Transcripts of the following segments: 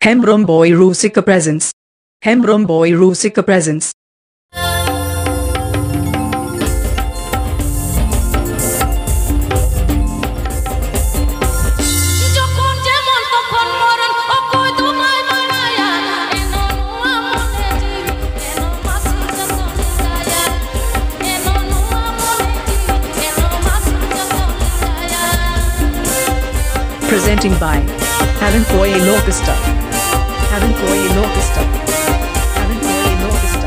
Hembram Boy Rusika presents. Hembram Boy Rusika presents. Jokon Jemon Tokhon Moron, okoy tumay manaya, eno nuwa moneji, eno masika tolingaya, eno nuwa moneji, eno masika tolingaya. Presenting by Aven Koyel Orchestra. Aven Koyel Orchestra. Aven Koyel Orchestra.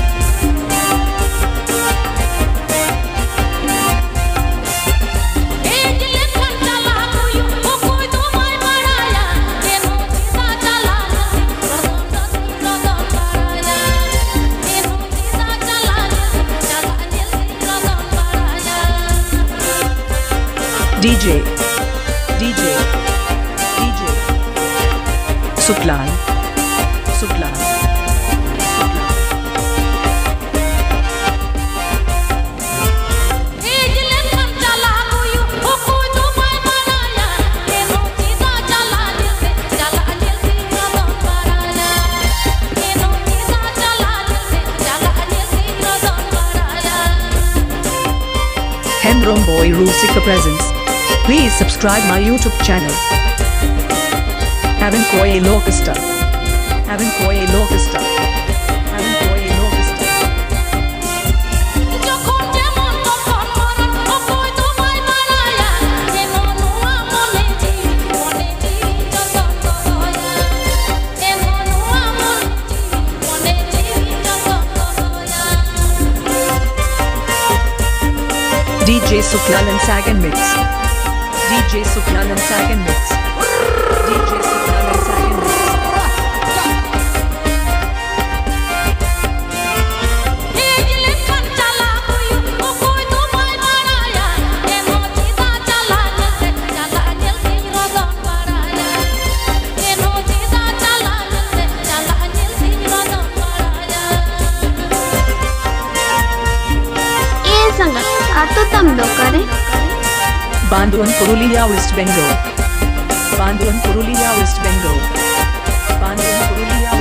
Ejle kantala kuyu, okoy tumay manaya, eno tisa chalana, rodon baraya, eno tisa chalana, rodon baraya. DJ Suklal. Ejle kantala kuyu, okoy tumay manaya, eno tisa chalana, rodon baraya, eno tisa chalana, rodon baraya. Hembram Boy Rusika presents. Please subscribe my YouTube channel. Aven Koyel Orchestra. Aven Koyel Orchestra. Aven Koyel Orchestra. Jokon Jemon Tokhon Moron, okoy tumay manaya, eno nuwa moneji, rodon baraya, eno nuwa moneji, rodon baraya. DJ Suklal and Sagan Mix. DJ Suklal and Sagan Mix. DJ Suklal and Sagan Mix. Ejle kantala kuyu, okoy tumay manaya, eno tisa chalana, rodon baraya, eno tisa chalana, rodon baraya. ये संगत आतो तम लोग करे Banduan Purulia West Bengal. Banduan Purulia West Bengal. Banduan Purulia